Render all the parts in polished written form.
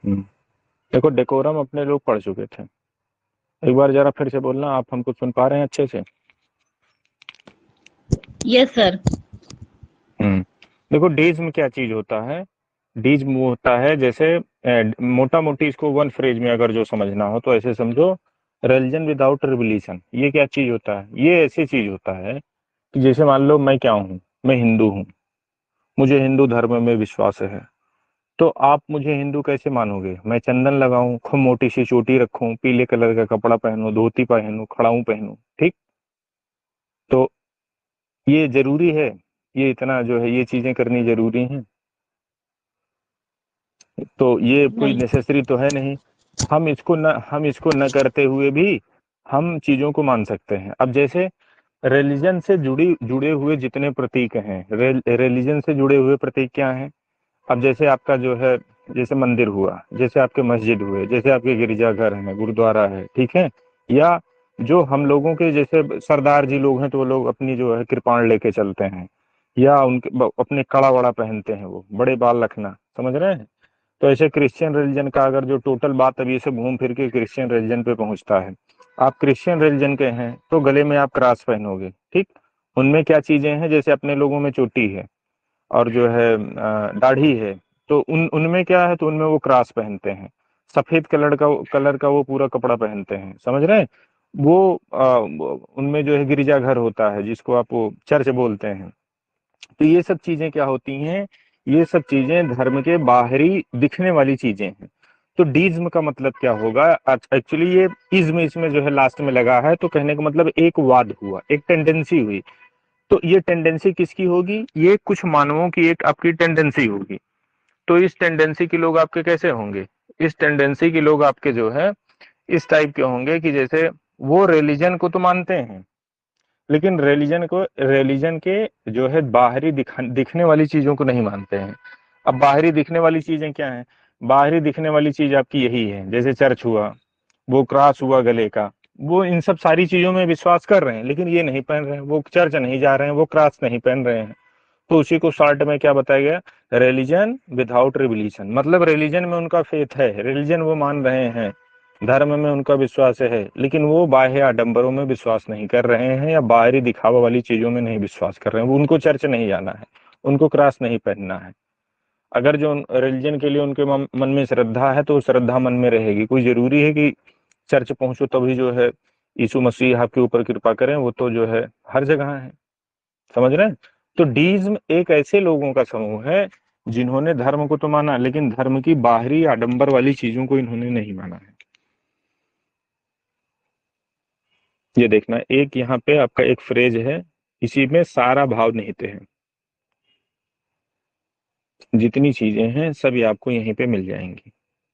हम्म। देखो डेकोरम अपने लोग पढ़ चुके थे। एक बार जरा फिर से बोलना, आप हमको सुन पा रहे हैं अच्छे से? Yes sir. हम्म। देखो डीज्म क्या चीज होता है। डीज्म वो होता है जैसे, मोटा मोटी इसको वन फ्रेज में अगर जो समझना हो तो ऐसे समझो, रिलीजन विदाउट रिवॉल्यूशन। ये क्या चीज होता है? ये ऐसी चीज होता है कि जैसे मान लो मैं क्या हूँ, मैं हिंदू हूँ, मुझे हिंदू धर्म में विश्वास है। तो आप मुझे हिंदू कैसे मानोगे? मैं चंदन लगाऊं, खूब मोटी सी चोटी रखूं, पीले कलर का कपड़ा पहनूं, धोती पहनूं, खड़ाऊं पहनूं, ठीक? तो ये जरूरी है? ये इतना जो है ये चीजें करनी जरूरी हैं? तो ये कोई नहीं। नेसेसरी तो है नहीं। हम इसको न करते हुए भी हम चीजों को मान सकते हैं। अब जैसे रिलीजन से जुड़े हुए जितने प्रतीक हैं, रिलीजन से जुड़े हुए प्रतीक क्या हैं? अब जैसे आपका जो है, जैसे मंदिर हुआ, जैसे आपके मस्जिद हुए, जैसे आपके गिरजाघर हैं, गुरुद्वारा है, ठीक है? या जो हम लोगों के जैसे सरदार जी लोग हैं तो वो लोग अपनी जो है कृपाण लेके चलते हैं, या उनके अपने कड़ा वड़ा पहनते हैं, वो बड़े बाल रखना, समझ रहे हैं? तो ऐसे क्रिश्चियन रिलीजन का अगर जो टोटल बात अभी से घूम फिर के क्रिश्चियन रिलीजन पे पहुंचता है, आप क्रिश्चियन रिलीजन के हैं तो गले में आप क्रास पहनोगे, ठीक? उनमें क्या चीजें हैं? जैसे अपने लोगों में चोटी है और जो है दाढ़ी है, तो उनमें क्या है? तो उनमें वो क्रास पहनते हैं। सफेद कलर का वो पूरा कपड़ा पहनते हैं, समझ रहे हैं? उनमें जो है गिरजाघर होता है जिसको आप वो चर्च बोलते हैं। तो ये सब चीजें क्या होती हैं? ये सब चीजें धर्म के बाहरी दिखने वाली चीजें हैं। तो डीज्म का मतलब क्या होगा? एक्चुअली ये इज्म इसमें जो है लास्ट में लगा है, तो कहने का मतलब एक वाद हुआ, एक टेंडेंसी हुई। तो ये टेंडेंसी किसकी होगी? ये कुछ मानवों की एक आपकी टेंडेंसी होगी। तो इस टेंडेंसी के लोग आपके कैसे होंगे? इस टेंडेंसी के लोग आपके जो है इस टाइप के होंगे कि जैसे वो रिलीजन को तो मानते हैं, लेकिन रिलीजन के जो है बाहरी दिखने वाली चीजों को नहीं मानते हैं। अब बाहरी दिखने वाली चीजें क्या हैं? बाहरी दिखने वाली चीज आपकी यही है, जैसे चर्च हुआ, वो क्रॉस हुआ गले का, वो इन सब सारी चीजों में विश्वास कर रहे हैं, लेकिन ये नहीं पहन रहे हैं, वो चर्च नहीं जा रहे हैं, वो क्रॉस नहीं पहन रहे हैं। तो उसी को शॉर्ट में क्या बताया गया? Religion without revolution. मतलब रिलीजन में उनका फेथ है, रिलीजन वो मान रहे हैं, धर्म में उनका विश्वास है, लेकिन वो बाह्य आडंबरों में विश्वास नहीं कर रहे हैं या बाहरी दिखावा वाली चीजों में नहीं विश्वास कर रहे हैं। वो उनको चर्च नहीं जाना है, उनको क्रॉस नहीं पहनना है। अगर जो रिलीजन के लिए उनके मन में श्रद्धा है तो वो श्रद्धा मन में रहेगी। कोई जरूरी है कि चर्च पहुंचो तभी जो है यीशु मसीह आपके ऊपर कृपा करें? वो तो जो है हर जगह है, समझ रहे हैं? तो डीज्म एक ऐसे लोगों का समूह है जिन्होंने धर्म को तो माना, लेकिन धर्म की बाहरी आडंबर वाली चीजों को इन्होंने नहीं माना है। ये देखना, एक यहाँ पे आपका एक फ्रेज है, इसी में सारा भाव निहित है। जितनी चीजें हैं सभी आपको यहीं पे मिल जाएंगी।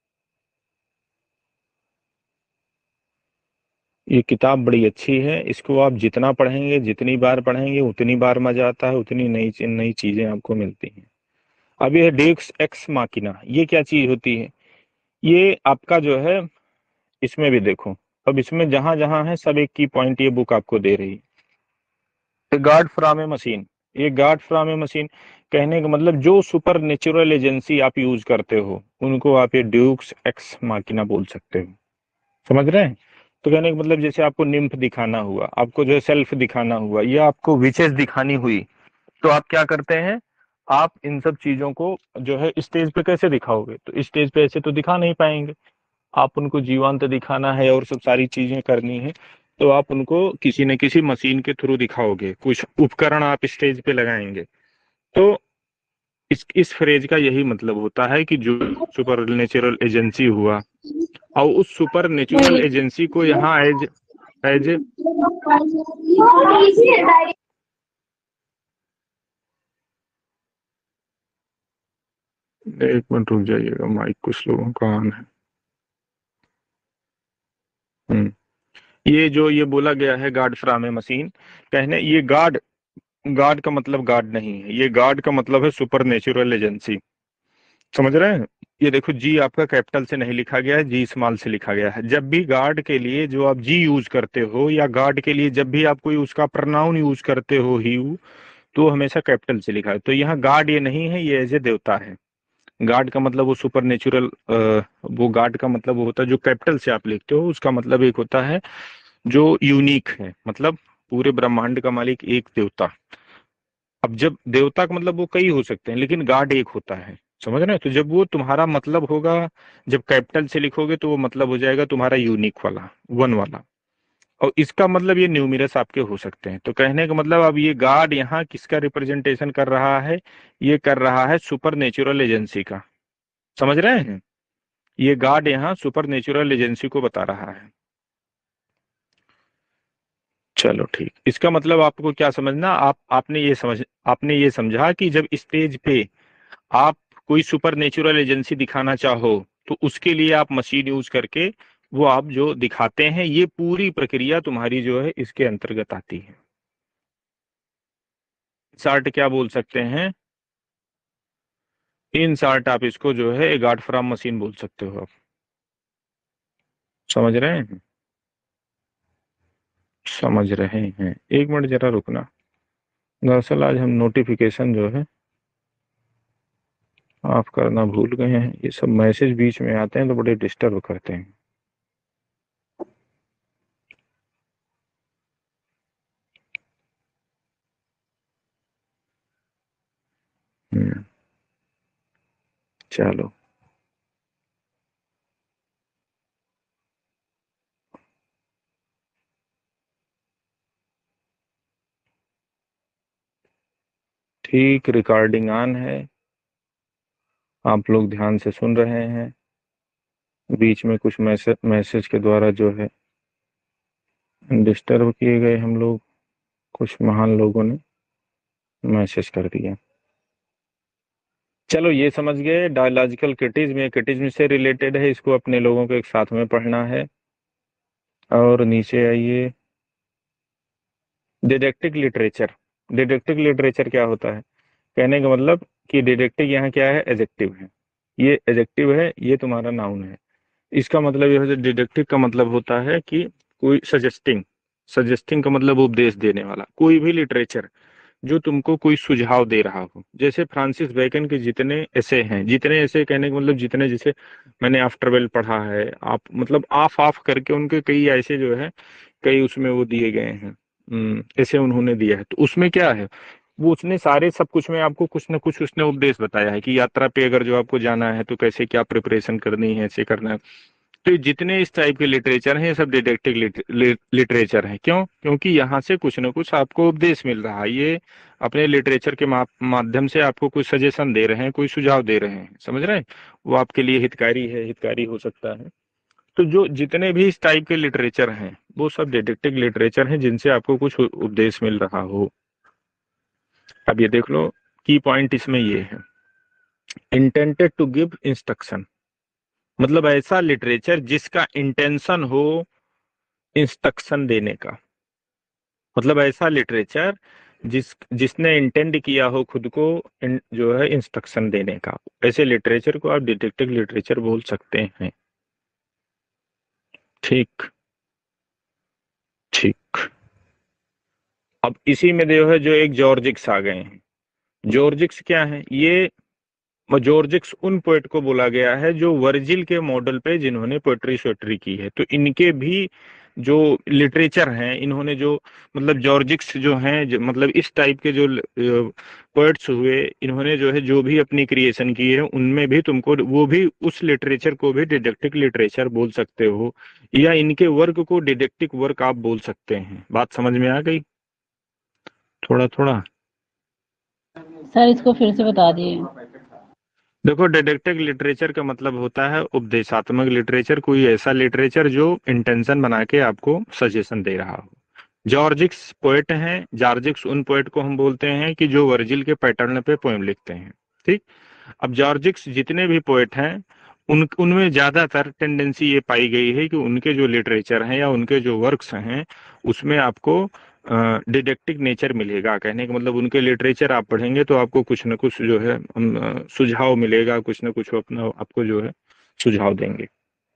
ये किताब बड़ी अच्छी है, इसको आप जितना पढ़ेंगे, जितनी बार पढ़ेंगे, उतनी बार मजा आता है, उतनी नई नई चीजें आपको मिलती हैं। अब ये डेक्स एक्स माकिना, ये क्या चीज होती है? ये आपका जो है, इसमें भी देखो, अब इसमें जहां जहां है सब एक की पॉइंट ये बुक आपको दे रही है। गार्ड फ्रॉम ए मशीन, ये गार्ड फ्रॉम ए मशीन कहने का मतलब जो सुपर नेचुरल एजेंसी आप यूज करते हो उनको आप ये ड्यूक्स एक्स माकिना बोल सकते हो, समझ रहे हैं? तो कहने का मतलब जैसे आपको निम्फ दिखाना हुआ, आपको जो है सेल्फ दिखाना हुआ, या आपको विचेस दिखानी हुई, तो आप क्या करते हैं? आप इन सब चीजों को जो है स्टेज पे कैसे दिखाओगे? तो स्टेज पे ऐसे तो दिखा नहीं पाएंगे। आप उनको जीवंत दिखाना है और सब सारी चीजें करनी है, तो आप उनको किसी न किसी मशीन के थ्रू दिखाओगे, कुछ उपकरण आप स्टेज पे लगाएंगे। तो इस फ्रेज का यही मतलब होता है कि जो सुपर नेचुरल एजेंसी हुआ, और उस सुपर नेचुरल एजेंसी को यहाँ एज एज एक मिनट रुक जाइएगा, माइक कुछ लोगों का ऑन है। हम्म। ये जो ये बोला गया है गॉड फ्रॉम ए मशीन, कहने ये गॉड, गॉड का मतलब गॉड नहीं है, ये गॉड का मतलब है सुपर नेचुरल एजेंसी, समझ रहे हैं? ये देखो, जी आपका कैपिटल से नहीं लिखा गया है, जी स्मॉल से लिखा गया है। जब भी गॉड के लिए जो आप जी यूज करते हो, या गॉड के लिए जब भी आप कोई उसका प्रनाउन यूज करते हो ही, तो हमेशा कैपिटल से लिखा है। तो यहाँ गॉड ये नहीं है, ये एज ए देवता है। गॉड का मतलब वो सुपर नेचुरल, वो गॉड का मतलब वो होता है जो कैपिटल से आप लिखते हो, उसका मतलब एक होता है जो यूनिक है, मतलब पूरे ब्रह्मांड का मालिक एक देवता। अब जब देवता का मतलब वो कई हो सकते हैं, लेकिन गॉड एक होता है, समझ रहे हैं? तो जब वो तुम्हारा मतलब होगा, जब कैपिटल से लिखोगे तो वो मतलब हो जाएगा तुम्हारा यूनिक वाला, वन वाला। और इसका मतलब ये न्यूमिरस आपके हो सकते हैं। तो कहने का मतलब अब ये गॉड यहाँ किसका रिप्रेजेंटेशन कर रहा है? ये कर रहा है सुपर नेचुरल एजेंसी का। समझ रहे हैं? ये गॉड यहाँ सुपर नेचुरल एजेंसी को बता रहा है। चलो ठीक, इसका मतलब आपको क्या समझना, आपने ये समझा कि जब स्टेज पे आप कोई सुपर नेचुरल एजेंसी दिखाना चाहो, तो उसके लिए आप मशीन यूज करके वो आप जो दिखाते हैं, ये पूरी प्रक्रिया तुम्हारी जो है इसके अंतर्गत आती है। शार्ट क्या बोल सकते हैं? इन शार्ट आप इसको जो है गॉड फ्रॉम मशीन बोल सकते हो आप। समझ रहे हैं? समझ रहे हैं। एक मिनट जरा रुकना, दरअसल आज हम नोटिफिकेशन जो है ऑफ करना भूल गए हैं। ये सब मैसेज बीच में आते हैं तो बड़े डिस्टर्ब करते हैं। हम्म, चलो ठीक, रिकॉर्डिंग ऑन है, आप लोग ध्यान से सुन रहे हैं। बीच में कुछ मैसेज मैसेज के द्वारा जो है डिस्टर्ब किए गए हम लोग, कुछ महान लोगों ने मैसेज कर दिया। चलो ये समझ गए, डायलॉजिकल क्रिटिज्म, ये क्रिटिज्म से रिलेटेड है, इसको अपने लोगों को एक साथ में पढ़ना है। और नीचे आइए, डिडेक्टिक लिटरेचर। डिडेक्टिक लिटरेचर क्या होता है? कहने का मतलब कि डिडेक्टिक यहाँ क्या है? एजेक्टिव है। ये एजेक्टिव है, ये तुम्हारा नाउन है। इसका मतलब यह है, डिडेक्टिव का मतलब होता है कि कोई सजेस्टिंग, सजेस्टिंग का मतलब उपदेश देने वाला कोई भी लिटरेचर जो तुमको कोई सुझाव दे रहा हो। जैसे फ्रांसिस बेकन के जितने ऐसे हैं, जितने ऐसे कहने का मतलब जितने, जैसे मैंने आफ्टरवेल पढ़ा है, आप मतलब ऑफ ऑफ करके उनके कई ऐसे जो है, कई उसमें वो दिए गए हैं, ऐसे उन्होंने दिया है। तो उसमें क्या है, वो उसने सारे सब कुछ में आपको कुछ ना कुछ उसने उपदेश बताया है कि यात्रा पे अगर जो आपको जाना है तो कैसे क्या प्रिपरेशन करनी है, ऐसे करना है। तो ये जितने इस टाइप के लिटरेचर हैं, ये सब डिडेक्टिव लिटरेचर हैं। क्यों? क्योंकि यहाँ से कुछ ना कुछ आपको उपदेश मिल रहा है। ये अपने लिटरेचर के माध्यम से आपको कुछ सजेशन दे रहे हैं, कोई सुझाव दे रहे हैं, समझ रहे हैं? वो आपके लिए हितकारी है, हितकारी हो सकता है। तो जो जितने भी इस टाइप के लिटरेचर हैं, वो सब डिडेक्टिव लिटरेचर हैं, जिनसे आपको कुछ उपदेश मिल रहा हो। अब ये देख लो, की पॉइंट इसमें ये है, इंटेंटेड टू गिव इंस्ट्रक्शन, मतलब ऐसा लिटरेचर जिसका इंटेंशन हो इंस्ट्रक्शन देने का। मतलब ऐसा लिटरेचर जिसने इंटेंड किया हो खुद को जो है इंस्ट्रक्शन देने का, ऐसे लिटरेचर को आप डिटेक्टिव लिटरेचर बोल सकते हैं। ठीक। ठीक। अब इसी में जो है, जो एक जॉर्जिक्स आ गए हैं। जॉर्जिक्स क्या है? ये जॉर्जिक्स उन पोएट को बोला गया है जो वर्जिल के मॉडल पे जिन्होंने पोएट्री शोएट्री की है। तो इनके भी जो लिटरेचर हैं, इन्होंने जो मतलब जॉर्जिक्स जो हैं, मतलब इस टाइप के जो पोएट्स हुए, इन्होंने जो है जो भी अपनी क्रिएशन की है, उनमें भी तुमको वो भी उस लिटरेचर को भी डिडेक्टिव लिटरेचर बोल सकते हो, या इनके वर्क को डिडेक्टिव वर्क आप बोल सकते हैं। बात समझ में आ गई? थोड़ा थोड़ा। सर इसको फिर से बता दिए। देखो, डिडक्टिव लिटरेचर का मतलब होता है उपदेशात्मक लिटरेचर, कोई ऐसा लिटरेचर जो इंटेंशन बना के आपको सजेशन दे रहा हो। जॉर्जिक्स पोएट हैं, जॉर्जिक्स उन पोएट को हम बोलते हैं कि जो वर्जिल के पैटर्न पे पोएम लिखते हैं। ठीक। अब जॉर्जिक्स जितने भी पोएट हैं, उनमें ज्यादातर टेंडेंसी ये पाई गई है कि उनके जो लिटरेचर हैं या उनके जो वर्क्स हैं, उसमें आपको डिडक्टिव नेचर मिलेगा। कहने का मतलब उनके लिटरेचर आप पढ़ेंगे तो आपको कुछ न कुछ जो है सुझाव मिलेगा, कुछ न कुछ अपना आपको जो है सुझाव देंगे।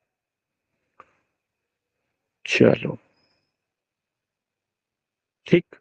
चलो ठीक।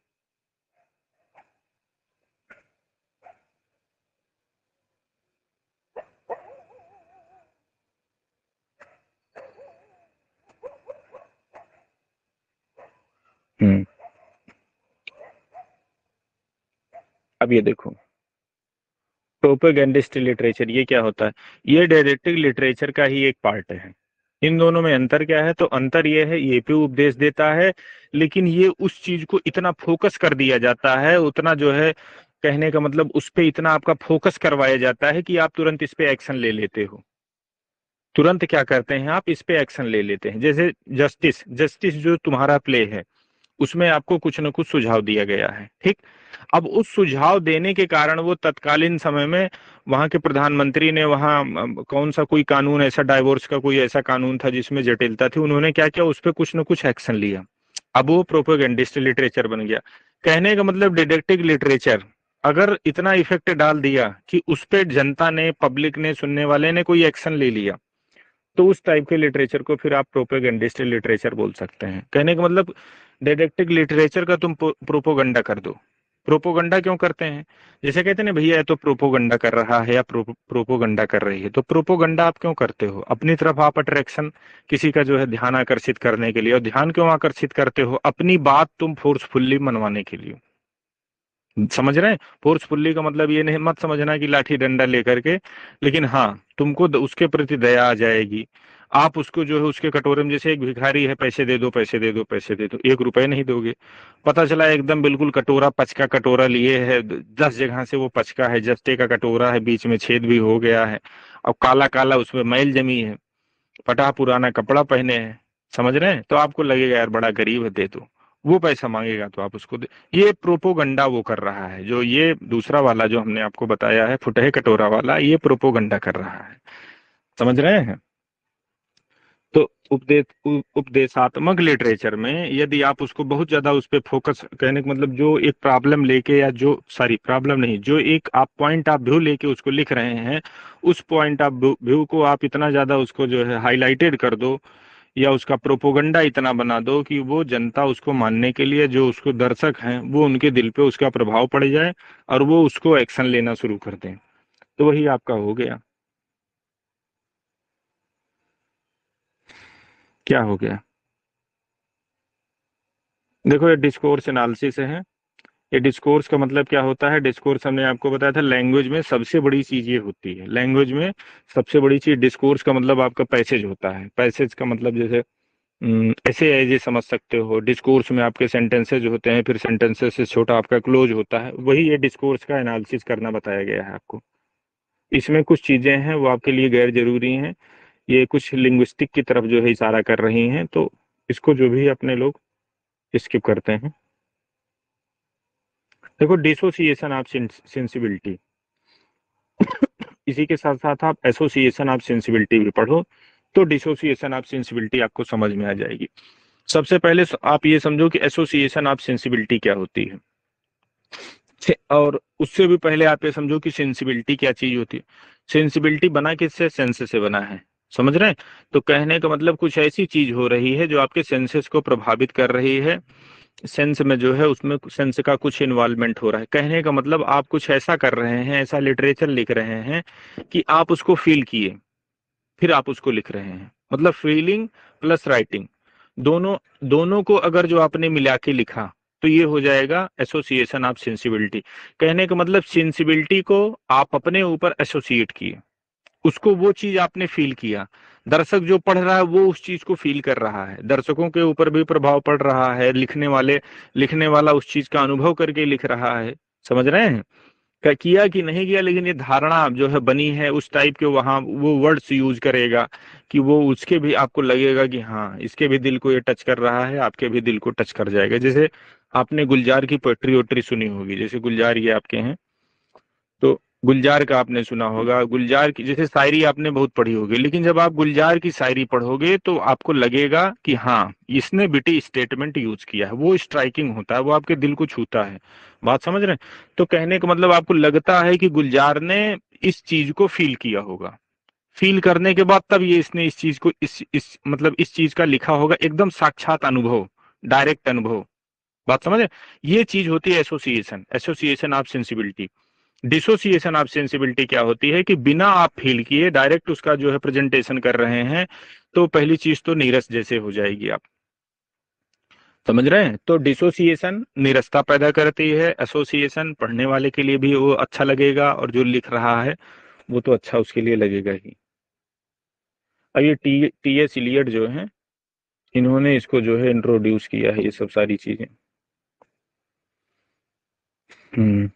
अब ये देखो, प्रोपेगेंडिस्ट लिटरेचर ये क्या होता है? ये डायरेक्टिव लिटरेचर का ही एक पार्ट है। इन दोनों में अंतर क्या है? तो अंतर ये है, ये भी उपदेश देता है, लेकिन ये उस चीज को इतना फोकस कर दिया जाता है, उतना जो है, कहने का मतलब उस पे इतना आपका फोकस करवाया जाता है कि आप तुरंत इस पे एक्शन ले लेते हो। तुरंत क्या करते हैं आप? इस पे एक्शन ले लेते हैं। जैसे जस्टिस, जस्टिस जो तुम्हारा प्ले है, उसमें आपको कुछ न कुछ सुझाव दिया गया है, ठीक। अब उस सुझाव देने के कारण वो तत्कालीन समय में वहां के प्रधानमंत्री ने वहां कौन सा कोई कानून ऐसा, डाइवोर्स का कोई ऐसा कानून था जिसमें जटिलता थी, उन्होंने क्या किया, उस पर कुछ न कुछ एक्शन लिया। अब वो प्रोपेगेंडिस्ट लिटरेचर बन गया। कहने का मतलब डिडक्टिव लिटरेचर अगर इतना इफेक्ट डाल दिया कि उस पे जनता ने, पब्लिक ने, सुनने वाले ने कोई एक्शन ले लिया, तो उस टाइप के लिटरेचर को फिर आप प्रोपेगेंडिस्ट लिटरेचर बोल सकते हैं। कहने का मतलब डिडक्टिव लिटरेचर का तुम प्रोपोगंडा कर दो। प्रोपोगंडा क्यों करते हैं? जैसे कहते हैं ना, भैया ये तो प्रोपोगंडा कर रहा है या प्रोपोगंडा कर रही है, तो प्रोपोगंडा आप क्यों करते हो? अपनी तरफ आप अट्रैक्शन, किसी का जो है ध्यान आकर्षित करने के लिए। और ध्यान क्यों आकर्षित करते हो? अपनी बात तुम फोर्सफुल्ली मनवाने के लिए। समझ रहे हैं? फोर्सफुल्ली का मतलब ये नहीं मत समझना कि लाठी डंडा लेकर के, लेकिन हाँ, तुमको उसके प्रति दया आ जाएगी। आप उसको जो है उसके कटोरे में, जैसे एक भिखारी है, पैसे दे दो, पैसे दे दो, पैसे दे दो, 1 रुपए नहीं दोगे। पता चला एकदम बिल्कुल कटोरा, पचका कटोरा लिए है, 10 जगह से वो पचका है, जस्ते का कटोरा है, बीच में छेद भी हो गया है, और काला काला उसमें मैल जमी है, फटा पुराना कपड़ा पहने हैं। समझ रहे हैं? तो आपको लगेगा यार बड़ा गरीब है, दे दो। वो पैसा मांगेगा तो आप उसको दे। ये प्रोपोगंडा वो कर रहा है। जो ये दूसरा वाला जो हमने आपको बताया है, फुटहे कटोरा वाला, ये प्रोपोगंडा कर रहा है। समझ रहे हैं? तो उपदेशात्मक लिटरेचर में यदि आप उसको बहुत ज्यादा उस पर फोकस, कहने का मतलब जो एक प्रॉब्लम लेके, या जो, सॉरी प्रॉब्लम नहीं, जो एक आप पॉइंट ऑफ व्यू लेके उसको लिख रहे हैं, उस पॉइंट ऑफ व्यू को आप इतना ज्यादा उसको जो है हाईलाइटेड कर दो, या उसका प्रोपोगंडा इतना बना दो कि वो जनता उसको मानने के लिए, जो उसको दर्शक हैं, वो उनके दिल पे उसका प्रभाव पड़ जाए और वो उसको एक्शन लेना शुरू कर दें। तो वही आपका हो गया। क्या हो गया? देखो, ये डिस्कोर्स एनालिसिस है। ये डिस्कोर्स का मतलब क्या होता है? डिस्कोर्स हमने आपको बताया था, लैंग्वेज में सबसे बड़ी चीज ये होती है। लैंग्वेज में सबसे बड़ी चीज, डिस्कोर्स का मतलब आपका पैसेज होता है। पैसेज का मतलब जैसे ऐसे ऐसे समझ सकते हो, डिस्कोर्स में आपके सेंटेंसेज होते हैं, फिर सेंटेंसेस से छोटा आपका क्लोज होता है, वही ये डिस्कोर्स का एनालिसिस करना बताया गया है आपको। इसमें कुछ चीजें हैं वो आपके लिए गैर जरूरी हैं, ये कुछ लिंग्विस्टिक की तरफ जो है इशारा कर रही हैं, तो इसको जो भी अपने लोग स्किप करते हैं। देखो, डिसोसिएशन ऑफ सेंसिबिलिटी, इसी के साथ साथ आप एसोसिएशन ऑफ सेंसिबिलिटी भी पढ़ो, तो डिसोसिएशन ऑफ सेंसिबिलिटी आपको समझ में आ जाएगी। सबसे पहले आप ये समझो कि एसोसिएशन ऑफ सेंसिबिलिटी क्या होती है, और उससे भी पहले आप ये समझो कि सेंसिबिलिटी क्या चीज होती है। सेंसिबिलिटी बना किससे? सेंस से बना है। समझ रहे हैं? तो कहने का मतलब कुछ ऐसी चीज हो रही है जो आपके सेंसेस को प्रभावित कर रही है। सेंस में जो है उसमें सेंस का कुछ इन्वॉल्वमेंट हो रहा है। कहने का मतलब आप कुछ ऐसा कर रहे हैं, ऐसा लिटरेचर लिख रहे हैं कि आप उसको फील किए, फिर आप उसको लिख रहे हैं। मतलब फीलिंग प्लस राइटिंग, दोनों दोनों को अगर जो आपने मिला के लिखा, तो ये हो जाएगा एसोसिएशन ऑफ सेंसिबिलिटी। कहने का मतलब सेंसिबिलिटी को आप अपने ऊपर एसोसिएट किए, उसको, वो चीज आपने फील किया। दर्शक जो पढ़ रहा है वो उस चीज को फील कर रहा है, दर्शकों के ऊपर भी प्रभाव पड़ रहा है, लिखने वाला उस चीज का अनुभव करके लिख रहा है। समझ रहे हैं? क्या किया कि नहीं किया, लेकिन ये धारणा जो है बनी है उस टाइप के, वहां वो वर्ड्स यूज करेगा कि वो उसके भी आपको लगेगा कि हाँ, इसके भी दिल को ये टच कर रहा है, आपके भी दिल को टच कर जाएगा। जैसे आपने गुलजार की पोएट्री वोट्री सुनी होगी, जैसे गुलजार ये आपके हैं, तो गुलजार का आपने सुना होगा, गुलजार की जैसे शायरी आपने बहुत पढ़ी होगी, लेकिन जब आप गुलजार की शायरी पढ़ोगे तो आपको लगेगा कि हाँ, इसने बिटी स्टेटमेंट यूज किया है, वो स्ट्राइकिंग होता है, वो आपके दिल को छूता है। बात समझ रहे हैं? तो कहने का मतलब आपको लगता है कि गुलजार ने इस चीज को फील किया होगा, फील करने के बाद तब ये इसने इस चीज को, इस मतलब इस चीज का लिखा होगा, एकदम साक्षात अनुभव, डायरेक्ट अनुभव। बात समझ रहे हैं? ये चीज होती है association, association of sensibility. Dissociation of sensibility क्या होती है कि बिना आप फील किए डायरेक्ट उसका जो है प्रेजेंटेशन कर रहे हैं, तो पहली चीज तो नीरस जैसे हो जाएगी आप। समझ रहे हैं? तो डिसोसिएशन निरस्ता पैदा करती है, एसोसिएशन पढ़ने वाले के लिए भी वो अच्छा लगेगा, और जो लिख रहा है वो तो अच्छा उसके लिए लगेगा ही। अब ये टी एस इलियट जो है, इन्होंने इसको जो है इंट्रोड्यूस किया है, ये सब सारी चीजें। हम्म।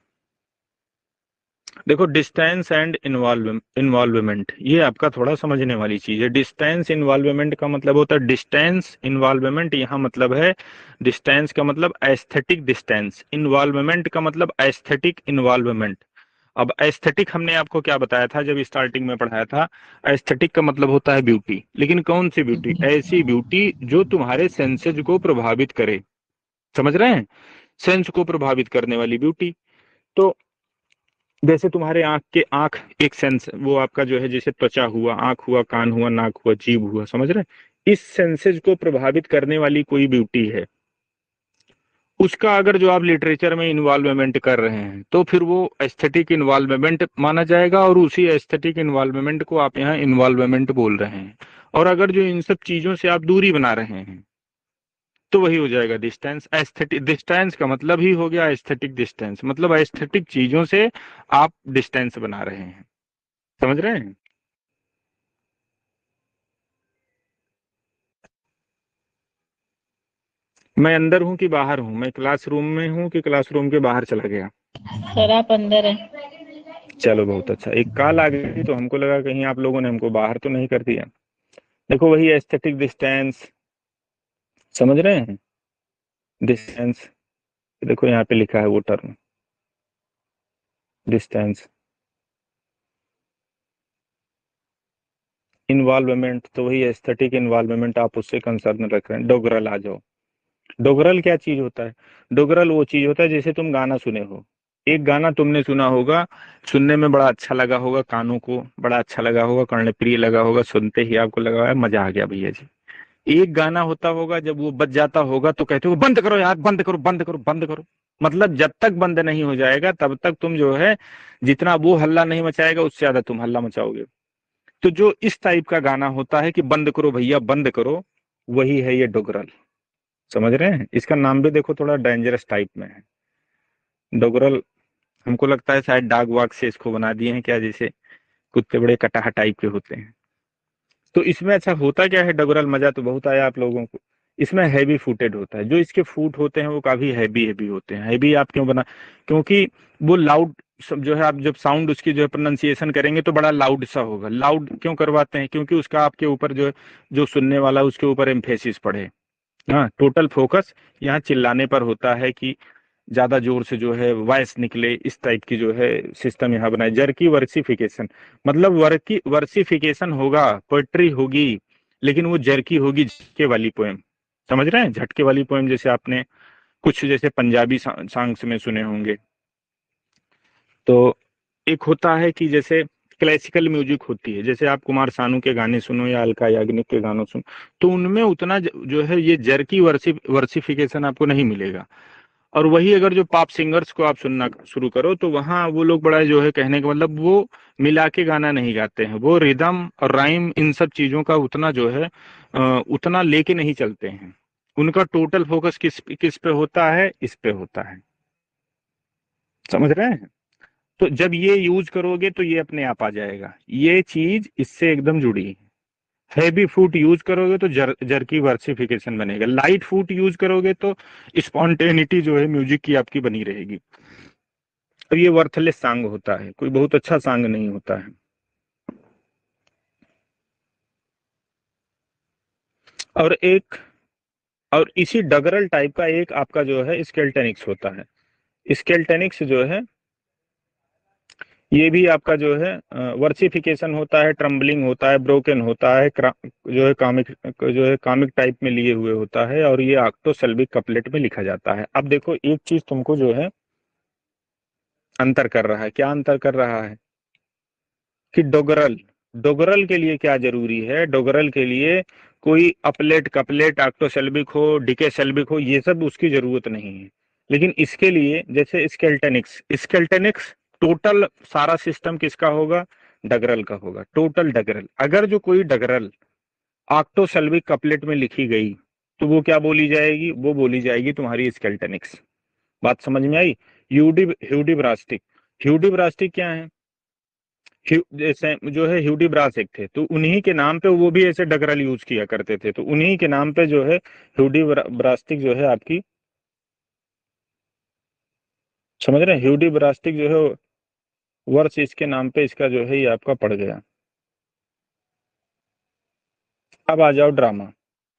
देखो, डिस्टेंस एंड इन्वॉल्वमेंट, ये आपका थोड़ा समझने वाली चीज है। डिस्टेंस इन्वॉल्वमेंट का मतलब होता है डिस्टेंस इन्वॉल्वमेंट, यहाँ मतलब है डिस्टेंस का मतलब एस्थेटिक डिस्टेंस, इन्वॉल्वमेंट का मतलब एस्थेटिक इन्वॉल्वमेंट। अब एस्थेटिक हमने आपको क्या बताया था जब स्टार्टिंग में पढ़ाया था? एस्थेटिक का मतलब होता है ब्यूटी, लेकिन कौन सी ब्यूटी? ऐसी ब्यूटी जो तुम्हारे सेंसेज को प्रभावित करे। समझ रहे हैं? सेंस को प्रभावित करने वाली ब्यूटी। तो जैसे तुम्हारे आंख एक सेंस, वो आपका जो है, जैसे त्वचा हुआ, आंख हुआ, कान हुआ, नाक हुआ, जीभ हुआ, समझ रहे हैं? इस सेंसेज को प्रभावित करने वाली कोई ब्यूटी है, उसका अगर जो आप लिटरेचर में इन्वॉल्वमेंट कर रहे हैं तो फिर वो एस्थेटिक इन्वॉल्वमेंट माना जाएगा, और उसी एस्थेटिक इन्वॉल्वमेंट को आप यहाँ इन्वॉल्वमेंट बोल रहे हैं। और अगर जो इन सब चीजों से आप दूरी बना रहे हैं तो वही हो जाएगा डिस्टेंस। एस्थेटिक डिस्टेंस का मतलब ही हो गया एस्थेटिक डिस्टेंस, मतलब एस्थेटिक चीजों से आप डिस्टेंस बना रहे हैं। समझ रहे हैं? मैं अंदर हूं कि बाहर हूं? मैं क्लासरूम में हूं कि क्लासरूम के बाहर चला गया? सर आप अंदर हैं। चलो बहुत अच्छा। एक कॉल आ गई तो हमको लगा कहीं आप लोगों ने हमको बाहर तो नहीं कर दिया। देखो, वही एस्थेटिक डिस्टेंस, समझ रहे हैं? डिस्टेंस, देखो यहाँ पे लिखा है वो टर्म डिस्टेंस। इन्वॉल्वमेंट, तो वही एस्थेटिक इन्वॉल्वमेंट, आप उससे कंसर्न रख रहे हैं। डोगरल आ जाओ। डोगरल क्या चीज होता है? डोगरल वो चीज होता है जैसे तुम गाना सुने हो, एक गाना तुमने सुना होगा, सुनने में बड़ा अच्छा लगा होगा, कानों को बड़ा अच्छा लगा होगा, कर्णप्रिय लगा होगा, सुनते ही आपको लगा है मजा आ गया भैया जी। एक गाना होता होगा, जब वो बज जाता होगा तो कहते हो बंद करो यार, बंद करो, बंद करो, बंद करो। मतलब जब तक बंद नहीं हो जाएगा तब तक तुम जो है, जितना वो हल्ला नहीं मचाएगा उससे ज्यादा तुम हल्ला मचाओगे। तो जो इस टाइप का गाना होता है कि बंद करो भैया, बंद करो, वही है ये डोगरल। समझ रहे हैं? इसका नाम भी देखो थोड़ा डेंजरस टाइप में है, डोगरल। हमको लगता है शायद डाग वाग से इसको बना दिए हैं क्या, जैसे कुत्ते बड़े कटाह टाइप के होते हैं। तो इसमें अच्छा होता क्या है डोगरल, मजा तो बहुत आया आप लोगों को। इसमें हैवी फूटेड होता है, जो इसके फूट होते हैं वो काफी हैवी हैवी होते हैं। हैवी आप क्यों बना? क्योंकि वो लाउड सब जो है, आप जब साउंड उसकी जो है प्रोनाउंसिएशन करेंगे तो बड़ा लाउड सा होगा। लाउड क्यों करवाते हैं? क्योंकि उसका आपके ऊपर जो है, जो सुनने वाला उसके ऊपर एम्फेसिस पड़े। हाँ, टोटल फोकस यहाँ चिल्लाने पर होता है कि ज्यादा जोर से जो है वॉइस निकले, इस टाइप की जो है सिस्टम यहाँ बनाए। जर्की वर्सिफिकेशन, मतलब वर्की वर्सिफिकेशन होगा, पोएट्री होगी, लेकिन वो जर्की होगी, झटके वाली पोएम। समझ रहे हैं? झटके वाली पोएम, जैसे आपने कुछ जैसे पंजाबी सॉन्ग्स में सुने होंगे। तो एक होता है कि जैसे क्लासिकल म्यूजिक होती है, जैसे आप कुमार सानू के गाने सुनो या अलका याग्निक के गानों सुनो, तो उनमें उतना जो है ये जर्की वर्सिफिकेशन आपको नहीं मिलेगा। और वही अगर जो पॉप सिंगर्स को आप सुनना शुरू करो तो वहाँ वो लोग बड़ा जो है, कहने का मतलब वो मिला के गाना नहीं गाते हैं, वो रिदम और राइम इन सब चीजों का उतना जो है उतना लेके नहीं चलते हैं। उनका टोटल फोकस किस किस पे होता है? इस पे होता है। समझ रहे हैं? तो जब ये यूज करोगे तो ये अपने आप आ जाएगा, ये चीज इससे एकदम जुड़ी है। हैवी फूट यूज करोगे तो जर्की वर्सिफिकेशन बनेगा, लाइट फूट यूज करोगे तो स्पॉन्टेनिटी जो है म्यूजिक की आपकी बनी रहेगी। तो ये वर्थलेस सॉन्ग होता है, कोई बहुत अच्छा सॉन्ग नहीं होता है। और एक, और इसी डगरल टाइप का एक आपका जो है स्केल्टेनिक्स होता है। स्केल्टेनिक्स जो है, ये भी आपका जो है वर्सिफिकेशन होता है, ट्रम्बलिंग होता है, ब्रोकन होता है, जो है कामिक, जो है कामिक टाइप में लिए हुए होता है, और ये ऑक्टोसिल्बिक कपलेट में लिखा जाता है। अब देखो एक चीज तुमको जो है अंतर कर रहा है, क्या अंतर कर रहा है? कि डोगरल, डोगरल के लिए क्या जरूरी है? डोगरल के लिए कोई अपलेट, कपलेट, ऑक्टोसेल्बिक हो, डिकेसेल्बिक हो, ये सब उसकी जरूरत नहीं है। लेकिन इसके लिए जैसे स्केल्टेनिक्स, स्केल्टेनिक्स टोटल सारा सिस्टम किसका होगा? डगरल का होगा, टोटल डगरल। अगर जो कोई डगरल ऑक्टोसेल्बिक कपलेट में लिखी गई तो वो क्या बोली जाएगी? वो बोली जाएगी तुम्हारी स्केल्टेनिक्स। बात समझ में आई? ह्यूडिब्रास्टिक। ह्यूडिब्रास्टिक क्या है? जैसे जो है ह्यूडिब्रास एक थे, तो उन्हीं के नाम पे वो भी ऐसे डगरल यूज किया करते थे, तो उन्हीं के नाम पे जो है ह्यूडिब्रास्टिक जो है आपकी, समझ रहे हैं? ह्यूडिब्रास्टिक जो है वर्ष इसके नाम पे इसका जो है ये आपका पड़ गया। अब आ जाओ ड्रामा।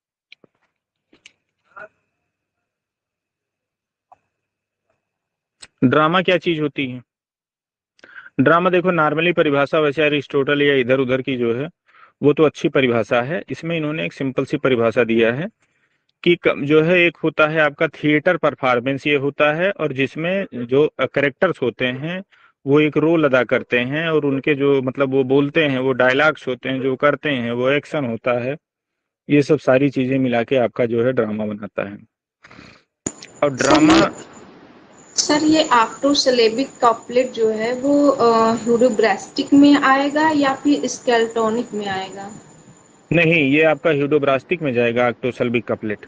ड्रामा क्या चीज होती है? ड्रामा देखो, नॉर्मली परिभाषा वैसे अरिस्टोटल या इधर उधर की जो है वो तो अच्छी परिभाषा है, इसमें इन्होंने एक सिंपल सी परिभाषा दिया है कि जो है एक होता है आपका थिएटर परफॉर्मेंस, ये होता है, और जिसमें जो करेक्टर्स होते हैं वो एक रोल अदा करते हैं, और उनके जो मतलब वो बोलते हैं, वो डायलॉग्स होते हैं, जो करते हैं वो एक्शन होता है। ये सब सारी चीजें मिला के आपका जो है ड्रामा बनाता है। और सर ड्रामा, ये ऑक्टोसिलेबिक कपलेट जो है वो ह्यूडोब्रेस्टिक में आएगा या फिर स्केल्टोनिक में आएगा? नहीं, ये आपका ह्यूडोब्रास्टिक में जाएगा, ऑक्टोसल्बिक कपलेट।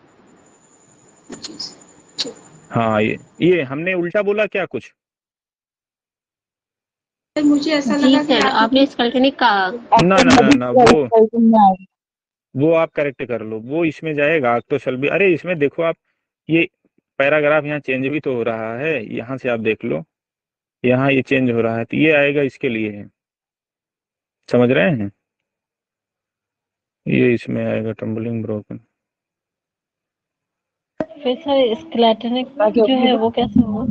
जी सर। हाँ, ये हमने उल्टा बोला क्या कुछ? मुझे ऐसा जी लगा कि सर, आपने स्केल्टनिक कहा। ना ना ना ना, वो में आएगा। वो आप करेक्ट कर लो, वो इसमें जाएगा ऑक्टोसल्बिक। अरे इसमें देखो आप, ये पैराग्राफ यहाँ चेंज भी तो हो रहा है, यहाँ से आप देख लो, यहाँ ये चेंज हो रहा है, तो ये आएगा इसके लिए है, समझ रहे हैं? ये इसमें आएगा टम्बलिंग ब्रोकन। फिर सर स्केलेटनिक जो है वो कैसे होगा?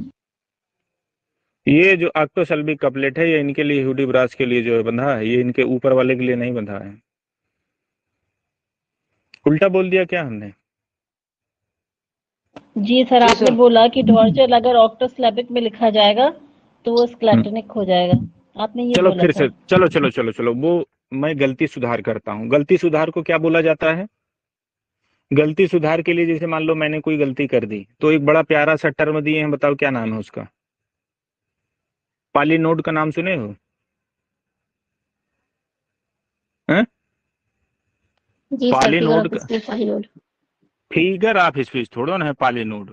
ये जो ऑक्टोसल्बिक कपलेट है ये इनके लिए, ह्यूडिब्रास के लिए जो है बंधा है, ये इनके ऊपर वाले के लिए नहीं बंधा है। उल्टा बोल दिया क्या हमने? जी सर, आपने बोला कि डॉर्चल अगर ऑक्टोसिलेबिक में लिखा जाएगा तो वो स्केलेटनिक हो जाएगा, आपने ये चलो बोला फिर था। से, चलो चलो चलो चलो, वो मैं गलती सुधार करता हूँ। गलती सुधार को क्या बोला जाता है? गलती सुधार के लिए जैसे मान लो मैंने कोई गलती कर दी, तो एक बड़ा प्यारा सा टर्म दिए हैं, बताओ क्या नाम है उसका? पॉलीनोड का नाम सुने हो? हैं? जी सर, फिगर पॉलीनोड ऑफ का स्पेस पॉलीनोड। फिगर ऑफ स्पीच थोड़ा ना है पॉलीनोड।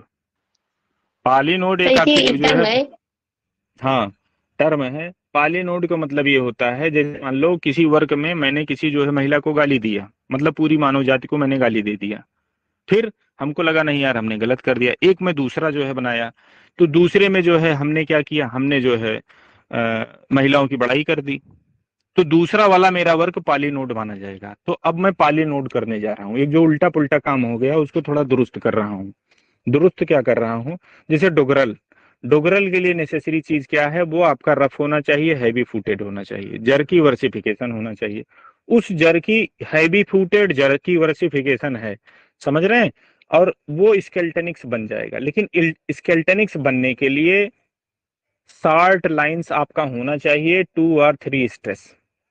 पॉलीनोड एक सही आपकी थी जो टर्म है, है। हाँ, टर्म है। पॉलीनोड का मतलब ये होता है, जैसे मान लो किसी वर्ग में मैंने किसी जो है महिला को गाली दिया, मतलब पूरी मानव जाति को मैंने गाली दे दिया, फिर हमको लगा नहीं यार हमने गलत कर दिया, एक में दूसरा जो है बनाया, तो दूसरे में जो है हमने क्या किया, हमने जो है महिलाओं की बड़ाई कर दी, तो दूसरा वाला मेरा वर्ग पॉलीनोड माना जाएगा। तो अब मैं पॉलीनोड करने जा रहा हूँ, एक जो उल्टा पुल्टा काम हो गया उसको थोड़ा दुरुस्त कर रहा हूँ। दुरुस्त क्या कर रहा हूँ? जैसे डोगरल, डोगरल के लिए नेसेसरी चीज क्या है? वो आपका रफ होना चाहिए, हैवी फुटेड होना चाहिए, जर्की वर्सिफिकेशन होना चाहिए। उस jerky, heavy footed jerky versification है, समझ रहे हैं? और वो स्केल्टेनिक्स बन जाएगा, लेकिन स्केल्टेनिक्स बनने के लिए शार्ट लाइंस आपका होना चाहिए, 2 और 3 स्ट्रेस।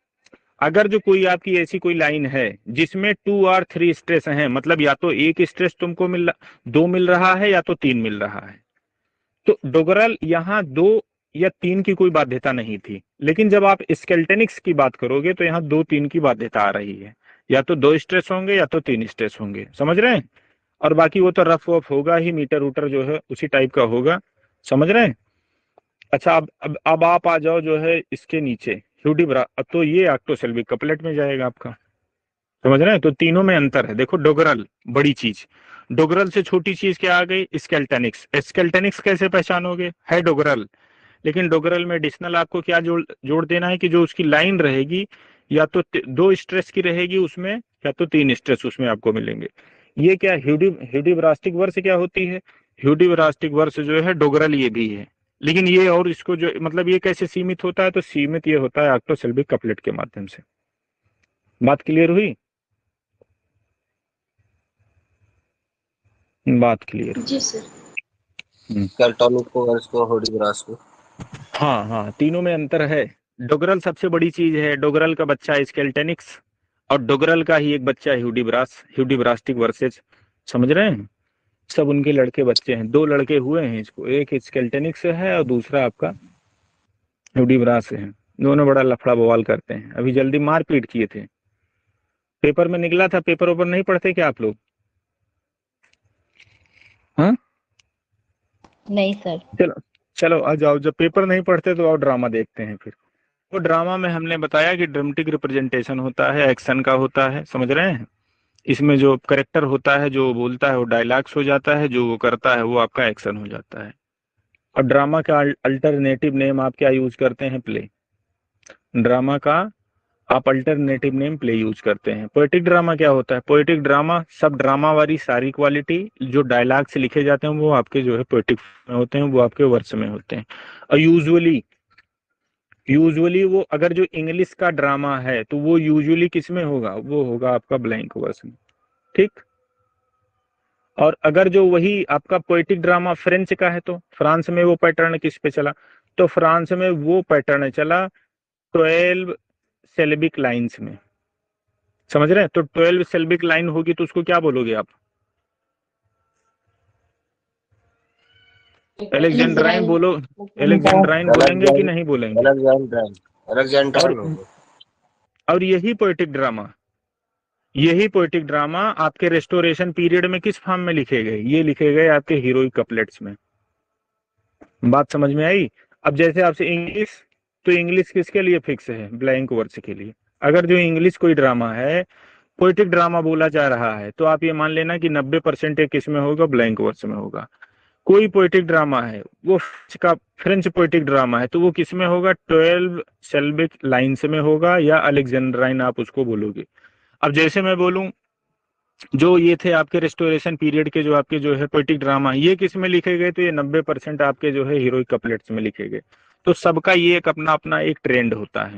अगर जो कोई आपकी ऐसी कोई लाइन है जिसमें 2 और 3 स्ट्रेस हैं, मतलब या तो एक स्ट्रेस तुमको दो मिल रहा है या तो 3 मिल रहा है, तो डोगरल यहाँ 2 या 3 की कोई बाध्यता नहीं थी, लेकिन जब आप स्केल्टेनिक्स की बात करोगे तो यहाँ 2-3 की बाध्यता आ रही है, या तो 2 स्ट्रेस होंगे या तो 3 स्ट्रेस होंगे, समझ रहे हैं? और बाकी वो तो रफ वफ होगा ही, मीटर उटर जो है उसी टाइप का होगा, समझ रहे हैं? अच्छा, अब आप आ जाओ जो है इसके नीचे, ह्यूडिब्रा, तो ये ऑक्टोसेल्विक कपलेट में जाएगा आपका, समझ रहे हैं? तो तीनों में अंतर है। देखो डोगरल बड़ी चीज, डोगरल से छोटी चीज क्या आ गई? स्केल्टेनिक्स। स्केल्टेनिक्स कैसे पहचानोगे? है डोगरल, लेकिन डोगरल में एडिशनल आपको क्या जोड़ जोड़ देना है कि जो उसकी लाइन रहेगी या तो 2 स्ट्रेस की रहेगी उसमें, या तो 3 स्ट्रेस उसमें आपको मिलेंगे। ये क्या ह्यूडिब्रास्टिक वर्स क्या होती है? ह्यूडिब्रास्टिक वर्स जो है डोगरल ये भी है, लेकिन ये और इसको जो मतलब ये कैसे सीमित होता है? तो सीमित ये होता है ऑक्टोसेल्विक कपलेट के माध्यम से। बात क्लियर हुई? बात क्लियर जी सर। हुई। कैल्टोनिक को और इसको होडीग्रास को। हाँ हाँ, तीनों में अंतर है। डोगरल सबसे बड़ी चीज है, डोगरल का बच्चा स्केल्टेनिक्स, और डोगरल का ही एक बच्चा ह्यूडिब्रास, ह्यूडिब्रास्टिक वर्सेज, समझ रहे हैं? सब उनके लड़के बच्चे हैं, 2 लड़के हुए हैं इसको, एक स्केल्टेनिक्स से है और दूसरा आपका ह्यूडिब्रास से है। दोनों बड़ा लफड़ा बवाल करते हैं, अभी जल्दी मारपीट किए थे, पेपर में निकला था। पेपर ओपर नहीं पढ़ते क्या आप लोग? नहीं सर। चलो चलो आ जाओ, जब पेपर नहीं पढ़ते तो आओ ड्रामा देखते हैं फिर। वो ड्रामा में हमने बताया कि ड्रामेटिक रिप्रेजेंटेशन होता है, एक्शन का होता है, समझ रहे हैं। इसमें जो करेक्टर होता है, जो बोलता है वो डायलॉग्स हो जाता है, जो वो करता है वो आपका एक्शन हो जाता है। और ड्रामा का अल्टरनेटिव नेम आप क्या यूज करते हैं? प्ले। ड्रामा का आप अल्टरनेटिव नेम प्ले यूज करते हैं। पोएटिक ड्रामा क्या होता है? पोएटिक ड्रामा सब ड्रामा वाली सारी क्वालिटी जो डायलॉग से लिखे जाते हैं वो आपके जो है पोएटिक में होते हैं, वो आपके वर्स में होते हैं। और यूजुअली वो अगर जो इंग्लिश का ड्रामा है तो वो यूजुअली किस में होगा? वो होगा आपका ब्लैंक वर्स में, ठीक। और अगर जो वही आपका पोएटिक ड्रामा फ्रेंच का है तो फ्रांस में वो पैटर्न किस पे चला? तो फ्रांस में वो पैटर्न चला 12 सिलेबिक लाइन्स में, समझ रहे हैं। तो 12 सिलेबिक लाइन होगी तो उसको क्या बोलोगे आप? एलेक्जेंड्राइन बोलो। एलेक्जेंड्राइन बोलेंगे कि नहीं बोलेंगे? अलेक्जेंड्राइन और और यही पोएटिक ड्रामा आपके रेस्टोरेशन पीरियड में किस फॉर्म में लिखे गए? ये लिखे गए आपके हीरोइक कपलेट्स में। बात समझ में आई? अब जैसे आपसे इंग्लिश, तो इंग्लिश किसके लिए फिक्स है? ब्लैंक वर्स के लिए। अगर जो इंग्लिश कोई ड्रामा है, पोएटिक ड्रामा बोला जा रहा है, तो आप ये मान लेना कि 90% किस में होगा? ब्लैंक वर्स में होगा। कोई पोएटिक ड्रामा है, वो फ्रेंच पोएटिक ड्रामा है, तो वो किस में होगा? 12 सिलेबिक लाइन्स में होगा, या अलेक्जेंड्राइन आप उसको बोलोगे। अब जैसे मैं बोलूं, जो ये थे आपके रेस्टोरेशन पीरियड के जो आपके जो है पोएटिक ड्रामा, ये किस में लिखे गए? तो ये 90% आपके जो है हीरोइक कपलेट्स में लिखे गए। तो सबका ये एक अपना अपना एक ट्रेंड होता है।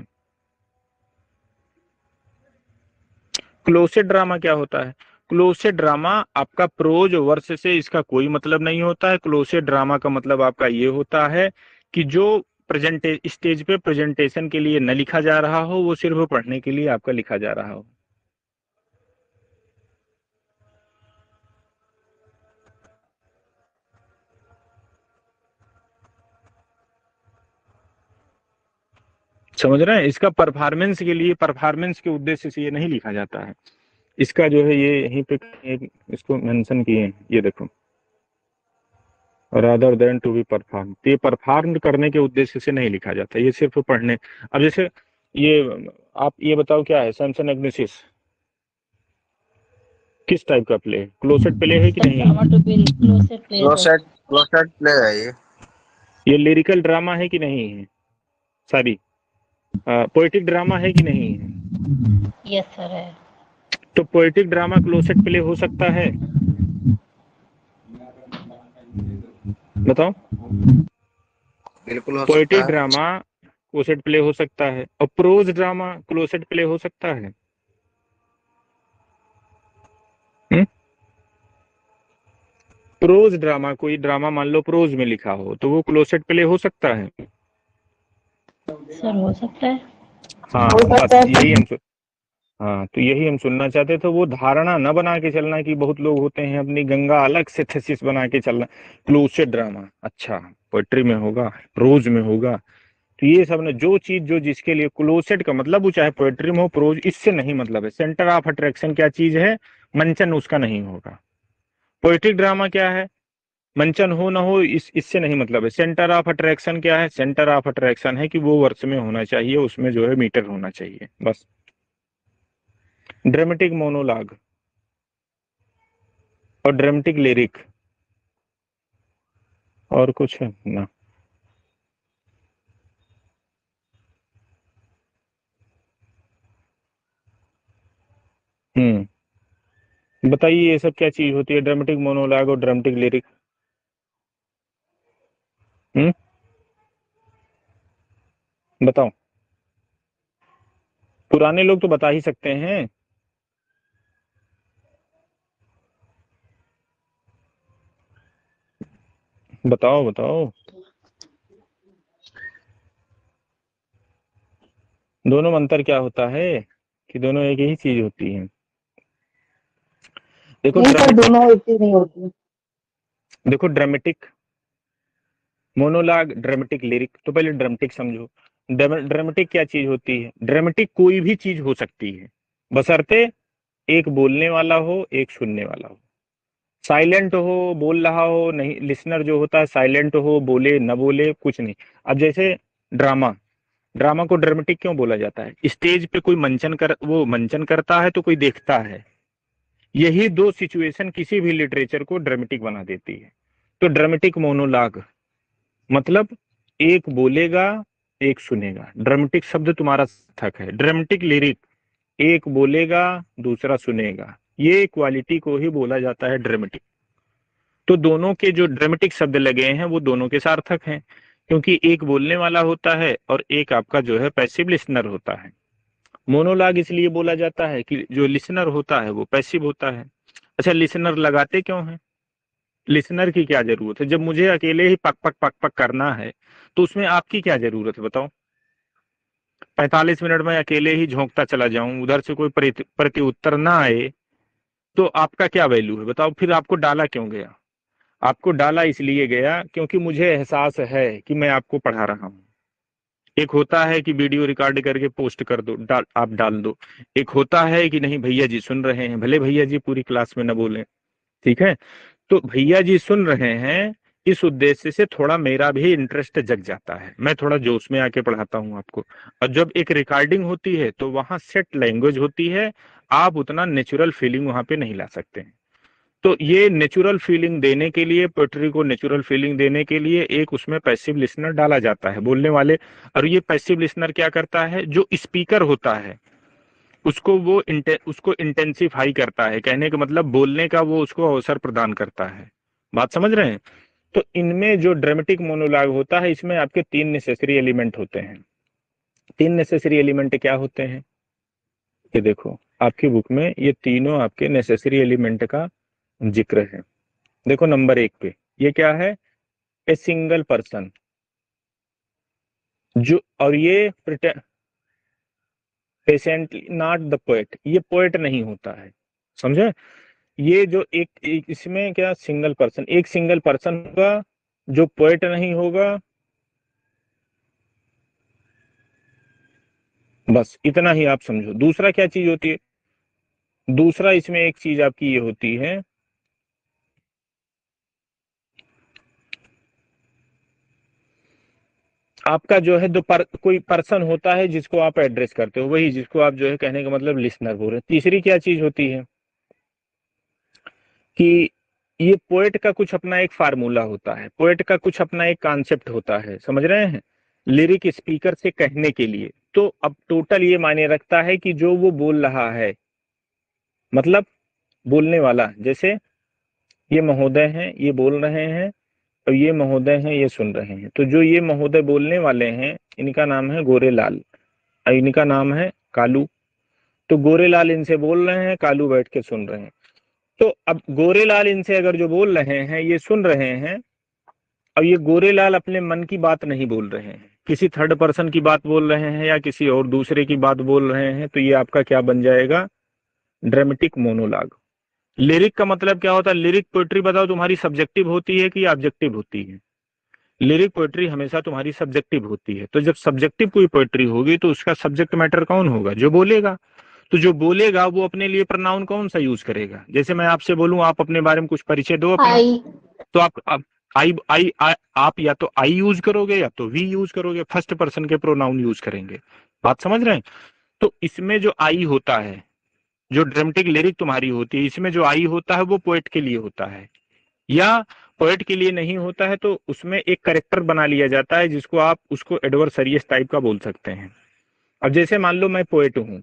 क्लोसेट ड्रामा क्या होता है? क्लोसेट ड्रामा आपका प्रोज वर्स से इसका कोई मतलब नहीं होता है। क्लोसेट ड्रामा का मतलब आपका ये होता है कि जो स्टेज पे प्रेजेंटेशन के लिए न लिखा जा रहा हो, वो सिर्फ पढ़ने के लिए आपका लिखा जा रहा हो। समझ रहे हैं? इसका परफॉर्मेंस के लिए, परफॉर्मेंस के उद्देश्य से ये नहीं लिखा जाता है। इसका जो है ये यहीं पे इसको मेंशन किए हैं, ये देखो, rather than to be perform. तो ये परफॉर्म करने के उद्देश्य से नहीं लिखा जाता, ये सिर्फ पढ़ने। अब जैसे ये आप ये बताओ क्या है सैमसन एग्नेसिस? किस टाइप का प्ले? क्लोसेट प्ले है कि नहीं है? क्लोसेट प्ले है ये लिरिकल ड्रामा है कि नहीं है? सॉरी, पोएटिक ड्रामा है कि नहीं है? यस सर है। तो पोएटिक ड्रामा क्लोसेट प्ले हो सकता है? बताओ। बिल्कुल हो पोएटिक सकता है। ड्रामा क्लोसेट प्ले हो सकता है, और प्रोज ड्रामा क्लोसेट प्ले हो सकता है? प्रोज ड्रामा, कोई ड्रामा मान लो प्रोज में लिखा हो, तो वो क्लोसेट प्ले हो सकता है? सर हो सकता है। हाँ बस यही हम हाँ, तो यही हम सुनना चाहते थे। वो धारणा न बना के चलना कि बहुत लोग होते हैं अपनी गंगा अलग से थेसिस बना के चलना। क्लोसेट ड्रामा अच्छा पोएट्री में होगा, प्रोज में होगा। तो ये सब ने जो चीज जो जिसके लिए क्लोसेट का मतलब, वो चाहे पोएट्री में हो प्रोज, इससे नहीं मतलब है। सेंटर ऑफ अट्रैक्शन क्या चीज है? मंचन उसका नहीं होगा। पोएट्रिक ड्रामा क्या है? मंचन हो ना हो इससे नहीं मतलब है। सेंटर ऑफ अट्रैक्शन क्या है? सेंटर ऑफ अट्रैक्शन है कि वो वर्ष में होना चाहिए, उसमें जो है मीटर होना चाहिए, बस। ड्रामेटिक मोनोलॉग और ड्रामेटिक लिरिक, और कुछ है ना? बताइए ये सब क्या चीज होती है? ड्रामेटिक मोनोलॉग और ड्रामेटिक लिरिक। बताओ। पुराने लोग तो बता ही सकते हैं। बताओ बताओ। दोनों में अंतर क्या होता है? कि दोनों एक ही चीज होती है? देखो दोनों एक चीज नहीं होती। देखो ड्रामेटिक मोनोलॉग, ड्रामेटिक लिरिक। तो पहले ड्रामेटिक समझो। ड्रामेटिक क्या चीज होती है? ड्रामेटिक कोई भी चीज हो सकती है, बशर्ते एक बोलने वाला हो, एक सुनने वाला हो। साइलेंट हो, बोल रहा हो नहीं, लिसनर जो होता है साइलेंट हो, बोले न बोले, कुछ नहीं। अब जैसे ड्रामा, ड्रामा को ड्रामेटिक क्यों बोला जाता है? स्टेज पे कोई वो मंचन करता है तो कोई देखता है। यही दो सिचुएशन किसी भी लिटरेचर को ड्रामेटिक बना देती है। तो ड्रामेटिक मोनोलॉग मतलब एक बोलेगा, एक सुनेगा। ड्रामेटिक शब्द तुम्हारा सार्थक है। ड्रामेटिक लिरिक, एक बोलेगा, दूसरा सुनेगा। ये क्वालिटी को ही बोला जाता है ड्रामेटिक। तो दोनों के जो ड्रामेटिक शब्द लगे हैं वो दोनों के सार्थक हैं, क्योंकि एक बोलने वाला होता है और एक आपका जो है पैसिव लिसनर होता है। मोनोलॉग इसलिए बोला जाता है कि जो लिसनर होता है वो पैसिव होता है। अच्छा, लिसनर लगाते क्यों हैं? लिसनर की क्या जरूरत है? जब मुझे अकेले ही पक पक पक पक करना है तो उसमें आपकी क्या जरूरत है बताओ? 45 मिनट में अकेले ही झोंकता चला जाऊं, उधर से कोई प्रति उत्तर ना आए, तो आपका क्या वैल्यू है बताओ? फिर आपको डाला क्यों गया? आपको डाला इसलिए गया क्योंकि मुझे एहसास है कि मैं आपको पढ़ा रहा हूं। एक होता है कि वीडियो रिकॉर्ड करके पोस्ट कर दो, आप डाल दो। एक होता है कि नहीं, भैया जी सुन रहे हैं, भले भैया जी पूरी क्लास में न बोले, ठीक है, तो भैया जी सुन रहे हैं, इस उद्देश्य से थोड़ा मेरा भी इंटरेस्ट जग जाता है, मैं थोड़ा जोश में आके पढ़ाता हूं आपको। और जब एक रिकॉर्डिंग होती है तो वहां सेट लैंग्वेज होती है, आप उतना नेचुरल फीलिंग वहां पे नहीं ला सकते हैं। तो ये नेचुरल फीलिंग देने के लिए, पोएट्री को नेचुरल फीलिंग देने के लिए एक उसमें पैसिव लिसनर डाला जाता है, बोलने वाले। और ये पैसिव लिसनर क्या करता है? जो स्पीकर होता है उसको इंटेंसिफाई करता है, कहने का मतलब बोलने का वो उसको अवसर प्रदान करता है। बात समझ रहे हैं? तो इनमें जो ड्रामेटिक मोनोलॉग होता है इसमें आपके तीन नेसेसरी एलिमेंट होते हैं। तीन नेसेसरी एलिमेंट क्या होते हैं? ये देखो आपकी बुक में ये तीनों आपके नेसेसरी एलिमेंट का जिक्र है। देखो नंबर 1 पे ये क्या है? A single person. जो और ये पेशेंटली नॉट द पोएट, ये पोएट नहीं होता है, समझे? ये जो एक इसमें क्या, सिंगल पर्सन, एक सिंगल पर्सन होगा जो पोएट नहीं होगा। बस इतना ही आप समझो। दूसरा क्या चीज होती है? दूसरा इसमें एक चीज आपकी ये होती है, आपका जो है कोई पर्सन होता है जिसको आप एड्रेस करते हो, वही जिसको आप जो है कहने का मतलब लिसनर बोल रहे हैं। तीसरी क्या चीज होती है कि ये पोएट का कुछ अपना एक फार्मूला होता है, पोएट का कुछ अपना एक कॉन्सेप्ट होता है, समझ रहे हैं? लिरिक स्पीकर से कहने के लिए। तो अब टोटल ये मायने रखता है कि जो वो बोल रहा है, मतलब बोलने वाला, जैसे ये महोदय हैं ये बोल रहे हैं और ये महोदय हैं ये सुन रहे हैं। तो जो ये महोदय बोलने वाले हैं इनका नाम है गोरेलाल और इनका नाम है कालू। तो गोरेलाल इनसे बोल रहे हैं, कालू बैठ के सुन रहे हैं। तो अब गोरेलाल इनसे अगर जो बोल रहे हैं ये सुन रहे हैं, और ये गोरेलाल अपने मन की बात नहीं बोल रहे हैं, किसी थर्ड पर्सन की बात बोल रहे हैं या किसी और दूसरे की बात बोल रहे हैं, तो ये आपका क्या बन जाएगा? Dramatic monologue. लिरिक का मतलब क्या होता है? लिरिक पोएट्री बताओ तुम्हारी सब्जेक्टिव होती है कि ऑब्जेक्टिव होती है? लिरिक पोएट्री हमेशा तुम्हारी सब्जेक्टिव होती है। तो जब सब्जेक्टिव कोई पोएट्री होगी तो उसका सब्जेक्ट मैटर कौन होगा? जो बोलेगा। तो जो बोलेगा वो अपने लिए प्रोनाउन कौन सा यूज करेगा? जैसे मैं आपसे बोलूं आप अपने बारे में कुछ परिचय दो अपना, आई। तो आप आप या तो आई यूज करोगे या तो वी यूज करोगे, फर्स्ट पर्सन के प्रोनाउन यूज करेंगे। बात समझ रहे हैं? तो इसमें जो आई होता है, जो ड्रामेटिक लिरिक तुम्हारी होती है, इसमें जो आई होता है वो पोएट के लिए होता है, या पोएट के लिए नहीं होता है तो उसमें एक करेक्टर बना लिया जाता है जिसको आप उसको एडवर्सरियस टाइप का बोल सकते हैं। अब जैसे मान लो मैं पोएट हूं,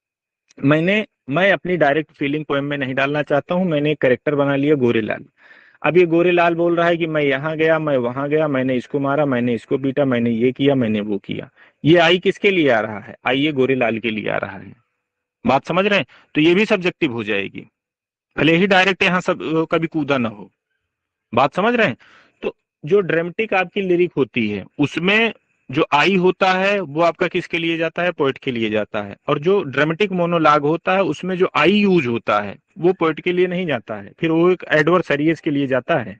मैं अपनी डायरेक्ट फीलिंग पोएम में नहीं डालना चाहता हूं, मैंने एक करेक्टर बना लिया गोरेलाल। अब ये गोरेलाल बोल रहा है कि मैं यहाँ गया, मैं वहां गया, मैंने इसको मारा, मैंने इसको पीटा, मैंने ये किया, मैंने वो किया। ये आई किसके लिए आ रहा है? आई ये गोरेलाल के लिए आ रहा है। बात समझ रहे हैं? तो ये भी सब्जेक्टिव हो जाएगी, भले ही डायरेक्ट यहाँ सब कभी कूदा ना हो। बात समझ रहे हैं? तो जो ड्रामेटिक आपकी लिरिक होती है उसमें जो आई होता है वो आपका किसके लिए जाता है? पोएट के लिए जाता है। और जो ड्रामेटिक मोनोलॉग होता है उसमें जो आई यूज होता है वो पोएट के लिए नहीं जाता है, फिर वो एक एडवर्सरियस के लिए जाता है।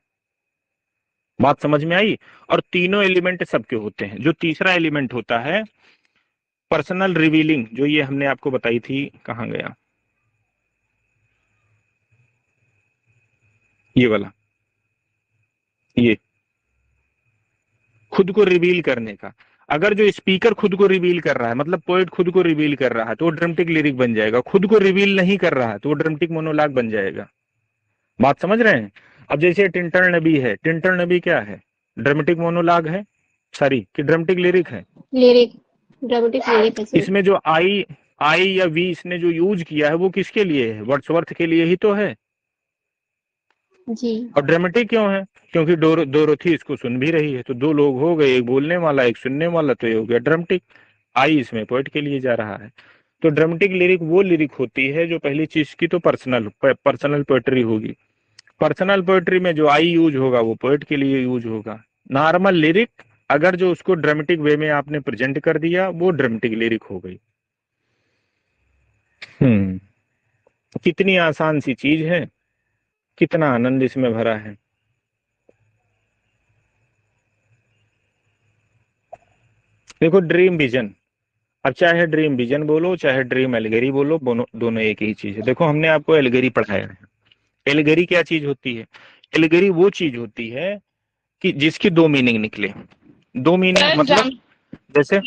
बात समझ में आई? और तीनों एलिमेंट सबके होते हैं। जो तीसरा एलिमेंट होता है पर्सनल रिवीलिंग, जो ये हमने आपको बताई थी, कहाँ गया? ये वाला, ये खुद को रिवील करने का। अगर जो स्पीकर खुद को रिवील कर रहा है, मतलब पोएट खुद को रिवील कर रहा है, तो वो ड्रामेटिक लिरिक बन जाएगा। खुद को रिवील नहीं कर रहा है तो वो ड्रामेटिक मोनोलॉग बन जाएगा। बात समझ रहे हैं? अब जैसे टिंटर नबी है, टिंटर नबी क्या है? ड्रामेटिक मोनोलॉग है, सॉरी कि ड्रामेटिक लिरिक है? लिरिक, ड्रामेटिक लिरिक है सर। इसमें जो आई या वी इसने जो यूज किया है वो किसके लिए है? वर्ड्सवर्थ के लिए ही तो है। जी। और ड्रामेटिक क्यों है? क्योंकि डोरोथी इसको सुन भी रही है, तो दो लोग हो गए, एक बोलने वाला एक सुनने वाला, तो ये हो गया ड्रामेटिक। आई इसमें पोएट के लिए जा रहा है। तो ड्रामेटिक लिरिक वो लिरिक होती है जो पहली चीज की तो पर्सनल पोएट्री होगी। पर्सनल पोएट्री में जो आई यूज होगा वो पोएट के लिए यूज होगा। नॉर्मल लिरिक अगर जो उसको ड्रामेटिक वे में आपने प्रेजेंट कर दिया वो ड्रामेटिक लिरिक हो गई। कितनी आसान सी चीज है, कितना आनंद इसमें भरा है। देखो ड्रीम विजन, अब चाहे ड्रीम विजन बोलो चाहे ड्रीम एल्गरी बोलो, दोनों एक ही चीज है। देखो हमने आपको एल्गरी पढ़ाया है। एल्गरी क्या चीज होती है? एल्गरी वो चीज होती है कि जिसकी दो मीनिंग निकले। दो मीनिंग मतलब जैसे,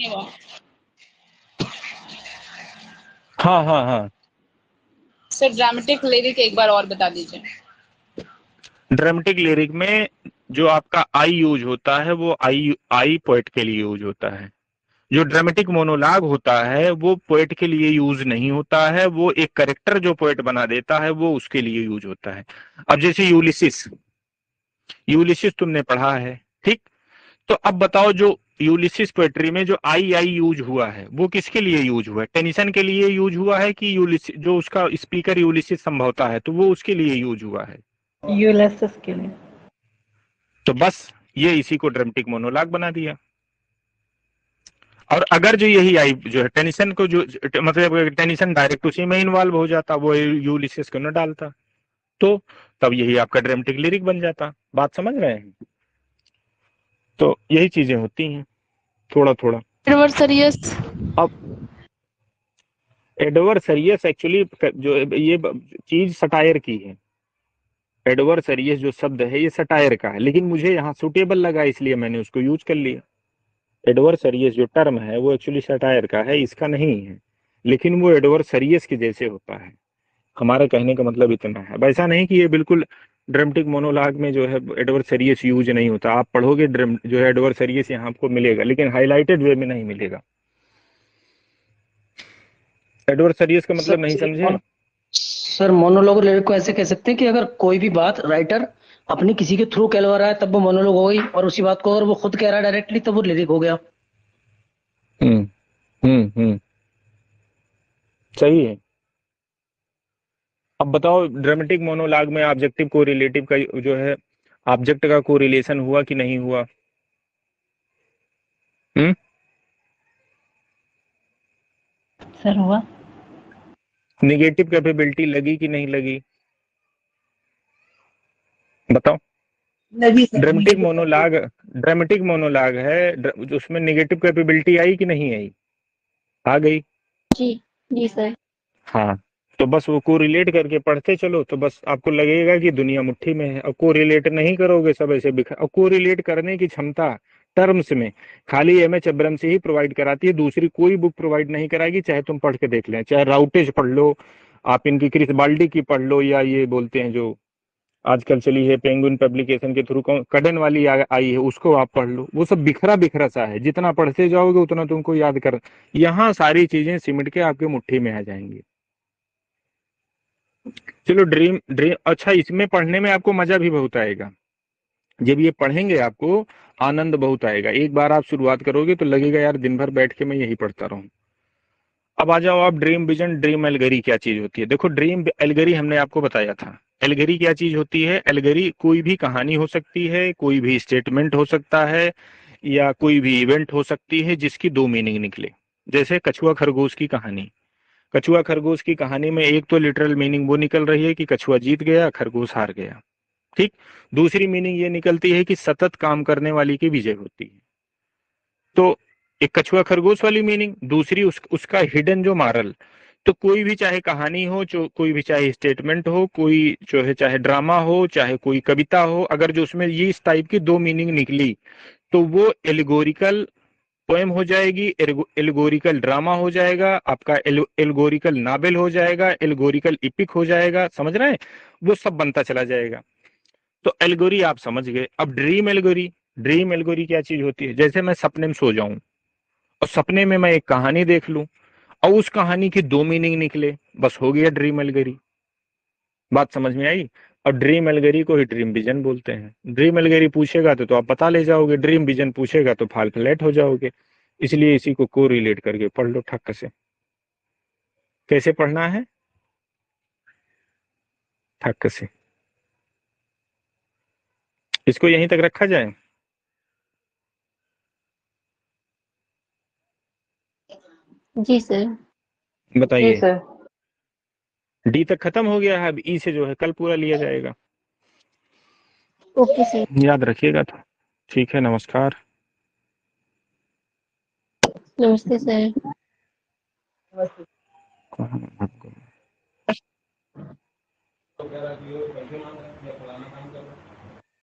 हाँ हाँ हाँ सर ड्रामेटिक लिरिक एक बार और बता दीजिए। ड्रामेटिक लिरिक में जो आपका आई यूज होता है वो आई पोएट के लिए यूज होता है। जो ड्रामेटिक मोनोलॉग होता है वो पोएट के लिए यूज नहीं होता है, वो एक कैरेक्टर जो पोएट बना देता है वो उसके लिए यूज होता है। अब जैसे यूलिसिस तुमने पढ़ा है, ठीक? तो अब बताओ जो यूलिसिस पोएट्री में जो आई यूज हुआ है वो किसके लिए यूज हुआ है? टेनिसन के लिए यूज हुआ है कि यूलिसिस जो उसका स्पीकर यूलिसिस संभवता है तो वो उसके लिए यूज हुआ है? यूलिसिस के लिए। तो बस ये इसी को ड्रामेटिक मोनोलॉग बना दिया। और अगर जो यही आई जो है टेनिसन को जो मतलब टेनिसन डायरेक्ट उसी में इन्वॉल्व हो जाता, वो यूलिसिस को न डालता, तो तब यही आपका ड्रामेटिक लिरिक बन जाता। बात समझ रहे हैं? तो यही चीजें होती हैं थोड़ा थोड़ा। एडवर्सरियस, अब एडवर्सरियस एक्चुअली जो ये चीज सटायर की है। एडवर्सरियस जो शब्द है ये सटायर का है, लेकिन मुझे यहाँ सुटेबल लगा इसलिए मैंने उसको यूज कर लिया। एडवर्सरियस जो टर्म है वो एक्चुअली सटायर का है, इसका नहीं है, लेकिन वो एडवर्सरियस के जैसे होता है। हमारे कहने का मतलब इतना है। वैसा नहीं कि ये बिल्कुल ड्रामेटिक मोनोलॉग में जो है एडवर्सरियस यूज नहीं होता। आप पढ़ोगे जो है एडवर्सरियस यहाँ आपको मिलेगा, लेकिन हाईलाइटेड वे में नहीं मिलेगा। एडवर्सरियस का मतलब नहीं समझे? सर मोनोलॉग लिरिक को ऐसे कह सकते हैं कि अगर कोई भी बात राइटर अपनी किसी के थ्रू कहलवा रहा है तब वो मोनोलॉग हो गई, और उसी बात को अगर वो खुद कह रहा है डायरेक्टली तब वो लिरिक हो गया। सही है। अब बताओ ड्रामेटिक मोनोलॉग में ऑब्जेक्टिव को रिलेटिव का जो है ऑब्जेक्ट का कोरिलेशन हुआ कि नहीं हुआ? सर हुआ। निगेटिव कैपेबिलिटी लगी कि नहीं लगी? बताओ। ड्रामेटिक मोनोलॉग है, उसमें निगेटिव कैपेबिलिटी आई कि नहीं आई? आ गई। जी जी सर। हाँ, तो बस वो कोरिलेट करके पढ़ते चलो तो बस आपको लगेगा कि दुनिया मुट्ठी में है। और कोरिलेट नहीं करोगे सब ऐसे बिखर। और कोरिलेट करने की क्षमता टर्म्स में खाली एमएच अब्रम्स ही प्रोवाइड कराती है, दूसरी कोई बुक प्रोवाइड नहीं कराएगी। चाहे तुम पढ़ के देख लें, चाहे राउटेज पढ़ लो, आप इनकी क्रिस बाल्डी की पढ़ लो, या ये बोलते हैं जो आजकल चली है पेंगुइन पब्लिकेशन के थ्रू कड़न वाली आई है उसको आप पढ़ लो। वो सब बिखरा बिखरा सा है, जितना पढ़ते जाओगे उतना तुमको याद कर। यहाँ सारी चीजें सिमट के आपके मुट्ठी में आ जाएंगी। चलो ड्रीम अच्छा, इसमें पढ़ने में आपको मजा भी बहुत आएगा। जब ये पढ़ेंगे आपको आनंद बहुत आएगा। एक बार आप शुरुआत करोगे तो लगेगा यार दिन भर बैठ के मैं यही पढ़ता रहूं। अब आ जाओ आप ड्रीम विजन, ड्रीम एल्गरी क्या चीज होती है? देखो ड्रीम एल्गरी हमने आपको बताया था। एल्गरी क्या चीज होती है? एल्गरी कोई भी कहानी हो सकती है, कोई भी स्टेटमेंट हो सकता है, या कोई भी इवेंट हो सकती है जिसकी दो मीनिंग निकले। जैसे कछुआ खरगोश की कहानी। कछुआ खरगोश की कहानी में एक तो लिटरल मीनिंग वो निकल रही है कि कछुआ जीत गया, खरगोश हार गया, ठीक। दूसरी मीनिंग ये निकलती है कि सतत काम करने वाली की विजय होती है। तो एक कछुआ खरगोश वाली मीनिंग। दूसरी उसका हिडन जो मॉरल तो कोई भी चाहे कहानी हो, जो कोई भी चाहे स्टेटमेंट हो, कोई जो है चाहे ड्रामा हो, चाहे कोई कविता हो, अगर जो उसमें ये इस टाइप की दो मीनिंग निकली तो वो एलिगोरिकल पोएम हो जाएगी, एल्गोरिकल ड्रामा हो जाएगा, आपका एल्गोरिकल नावेल हो जाएगा, एल्गोरिकल इपिक हो जाएगा, समझ रहे हैं, वो सब बनता चला जाएगा। तो एल्गोरी आप समझ गए। अब ड्रीम एल्गोरी, ड्रीम एल्गोरी क्या चीज होती है? जैसे मैं सपने में सो जाऊं और सपने में मैं एक कहानी देख लूं और उस कहानी की दो मीनिंग निकले, बस हो गया ड्रीम एल्गोरी। बात समझ में आई? और ड्रीम एल्गोरी को ही ड्रीम विजन बोलते हैं। ड्रीम एल्गोरी पूछेगा तो आप पता ले जाओगे, ड्रीम विजन पूछेगा तो फाल फ्लैट हो जाओगे। इसलिए इसी को रिलेट करके पढ़ लो ठक्क से। कैसे पढ़ना है? ठक्क से। इसको यहीं तक रखा जाए। जी सर। बताइए। डी तक खत्म हो गया है, अब ई से जो है कल पूरा लिया जाएगा। Okay sir. याद रखिएगा तो। ठीक है, नमस्कार। नमस्ते सर। आपको